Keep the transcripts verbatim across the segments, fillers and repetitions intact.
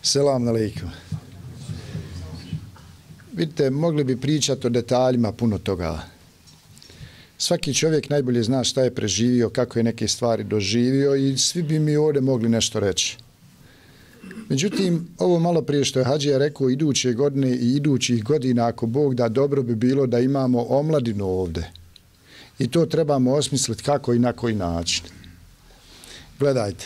Selam alejkum. Vidite, mogli bi pričati o detaljima puno toga. Svaki čovjek najbolje zna šta je preživio, kako je neke stvari doživio i svi bi mi ovdje mogli nešto reći. Međutim, ovo malo prije što je Hadžija rekao, iduće godine i idućih godina, ako Bog da, dobro bi bilo da imamo omladinu ovdje. I to trebamo osmisliti kako i na koji način. Gledajte.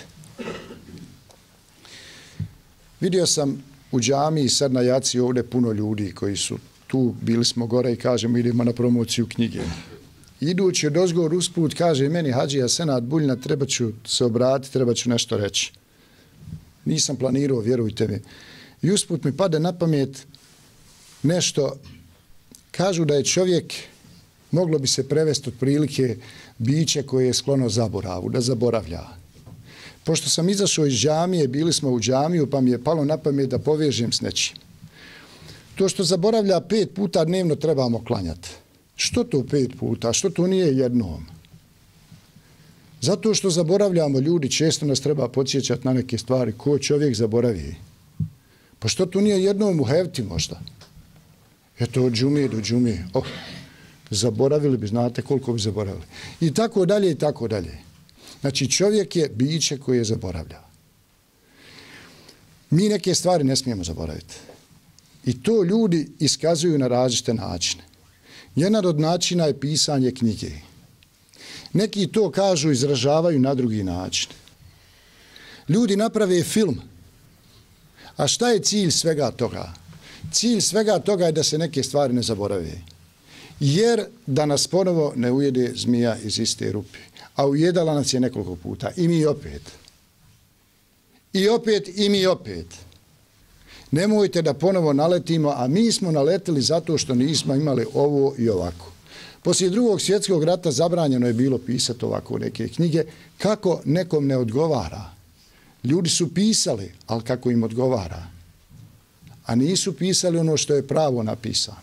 Vidio sam u džamiji sad na jaci ovdje puno ljudi koji su tu, bili smo gore i kažemo idemo na promociju knjige. Idući od ozgor usput kaže meni Hadžija Senad Buljna, treba ću se obratiti, treba ću nešto reći. Nisam planirao, vjerujte mi. I usput mi pade na pamet nešto, kažu da je čovjek, moglo bi se prevesti otprilike biće koje je sklono zaboravu, da zaboravlja. Pošto sam izašao iz džamije, bili smo u džamiju, pa mi je palo na pamet da povežem s nečim. To što zaboravlja pet puta dnevno trebamo klanjati. Što to pet puta? Što to nije jednom? Zato što zaboravljamo ljudi, često nas treba podsjećati na neke stvari. Ko čovjek zaboravi? Pa što to nije jednom u hefti možda? Eto, od džumije do džumije. Oh, zaboravili bi, znate koliko bi zaboravili. I tako dalje i tako dalje. Znači, čovjek je biće koje je zaboravlja. Mi neke stvari ne smijemo zaboraviti. I to ljudi iskazuju na različite načine. Jedan od načina je pisanje knjige. Neki to kažu, izražavaju na drugi način. Ljudi naprave film. A šta je cilj svega toga? Cilj svega toga je da se neke stvari ne zaborave. Jer da nas ponovo ne ujede zmija iz iste rupe. A ujedala nas je nekoliko puta. I mi opet. I opet, i mi opet. Nemojte da ponovo naletimo, a mi smo naletili zato što nismo imali ovo i ovako. Poslije drugog svjetskog rata zabranjeno je bilo pisati ovako neke knjige kako nekom ne odgovara. Ljudi su pisali, ali kako im odgovara. A nisu pisali ono što je pravo napisano.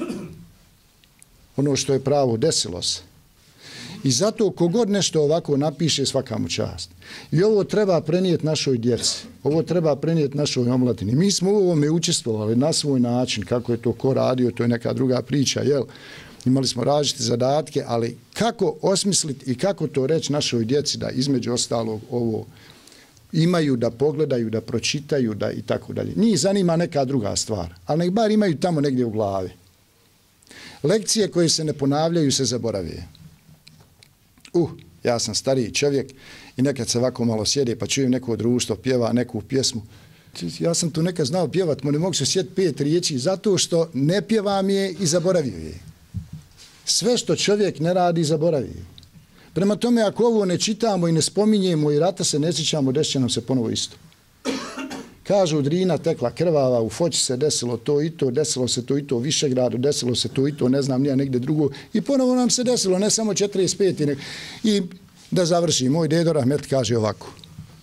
Ono što je pravo desilo se. I zato kogod nešto ovako napiše, svaka mu čast. I ovo treba prenijeti našoj djeci. Ovo treba prenijeti našoj omladini. Mi smo u ovome učestvovali na svoj način. Kako je to ko radio, to je neka druga priča, jel? Imali smo različite zadatke, ali kako osmisliti i kako to reći našoj djeci da između ostalog ovo imaju, da pogledaju, da pročitaju, da i tako dalje. Njih zanima neka druga stvar, ali nek bar imaju tamo negdje u glavi. Lekcije koje se ne ponavljaju se zaborave. Uh, ja sam stariji čovjek i nekad se ovako malo sjede pa čujem neko društvo pjeva neku pjesmu. Ja sam tu nekad znao pjevat, mo ne mogu se sjetiti pet riječi zato što ne pjevam je i zaboravio je. Sve što čovjek ne radi, zaboravi. Prema tome, ako ovo ne čitamo i ne spominjemo i rata se ne sjećamo, desit će nam se ponovo isto. Kažu, Drina tekla krvava, u Foči se desilo to i to, desilo se to i to u Višegradu, desilo se to i to, ne znam, nije negdje drugo. I ponovo nam se desilo, ne samo četrdeset pet. I da završi, moj dedo Rahmet kaže ovako.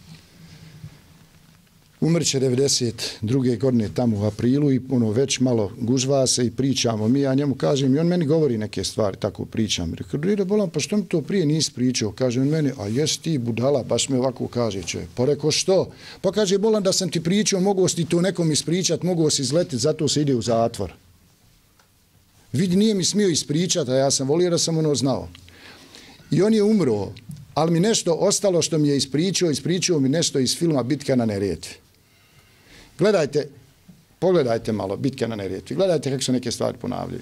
Umrće devedeset druge godine tamo u aprilu i ono već malo gužva se i pričamo. Mi, ja njemu kažem i on meni govori neke stvari, tako pričam. Rekao, Dedo Bolan, pa što mi to prije nisi pričao? Kaže on meni, a jes ti budala, baš me ovako kaže čovjek. Pa rekao, što? Pa kaže, Bolan, da sam ti pričao, mogu si to nekom ispričat, mogu si izletiti, zato se ide u zatvor. Vidi, nije mi smio ispričati, a ja sam volio da sam ono znao. I on je umro, ali mi nešto ostalo što mi je ispričao, ispričao mi nešto iz filma Bitka na Neretvi. Gledajte, pogledajte malo Bitke na Neretvi, gledajte kako se neke stvari ponavljaju.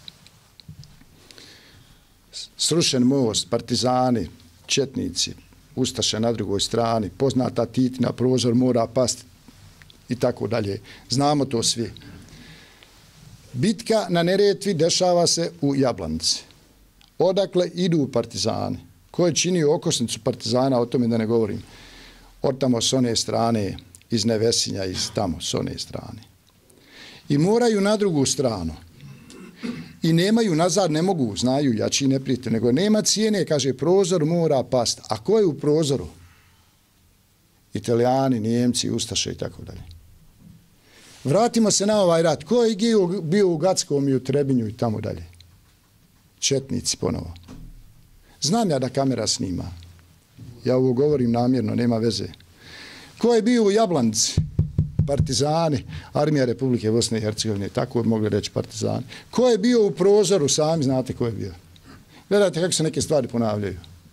Srušen most, partizani, četnici, ustaše na drugoj strani, poznata Titina, prozor mora pasti i tako dalje. Znamo to svi. Bitka na Neretvi dešava se u Jablanici. Odakle idu partizani? Ko je činio okosnicu partizana, o tome da ne govorim. Od tamo s one strane, iz Nevesinja, iz tamo, s one strane. I moraju na drugu stranu. I nemaju nazad, ne mogu, znaju jači neprijatelj, nego nema cijene, kaže, prozor mora past. A ko je u prozoru? Italijani, Nijemci, Ustaše i tako dalje. Vratimo se na ovaj rat. Ko je bio u Gackom i u Trebinju i tamo dalje? Četnici ponovo. Znam ja da kamera snima. Ja ovo govorim namjerno, nema veze. Ko je bio u Jablanici? partizani, Armija Republike Bosne i Hercegovine, tako bi mogli reći partizani. Ko je bio u prozoru, sami znate ko je bio. Gledajte kako se neke stvari ponavljaju.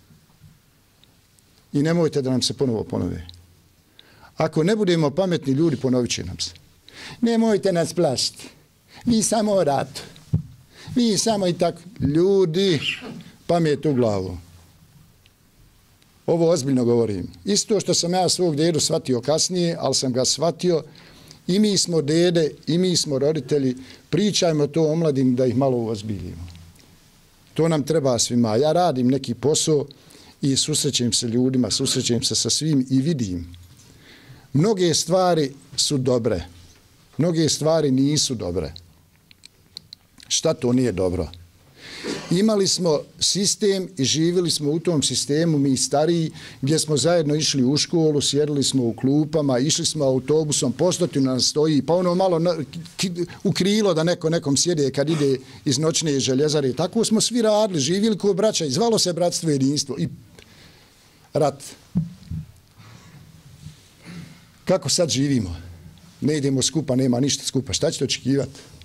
I nemojte da nam se ponovo ponove. Ako ne budemo pametni ljudi, ponovit će nam se. Nemojte nas plašiti. Vi samo o ratu. Vi samo i tako. Ljudi, pamet u glavu. Ovo ozbiljno govorim. Isto što sam ja svog dedu shvatio kasnije, ali sam ga shvatio. I mi smo dede, i mi smo roditelji. Pričajmo to omladini da ih malo uozbiljimo. To nam treba svima. Ja radim neki posao i susrećem se ljudima, susrećem se sa svim i vidim. Mnoge stvari su dobre. Mnoge stvari nisu dobre. Šta to nije dobro? Imali smo sistem i živjeli smo u tom sistemu, mi stariji, gdje smo zajedno išli u školu, sjedili smo u klupama, išli smo autobusom, postotinu nas stoji, pa ono malo na, k, u krilo da neko nekom sjede kad ide iz noćne željezare. Tako smo svi radili, živjeli kao braća i zvalo se bratstvo i jedinstvo i rat. Kako sad živimo? Ne idemo skupa, nema ništa skupa. Šta ćete očekivati?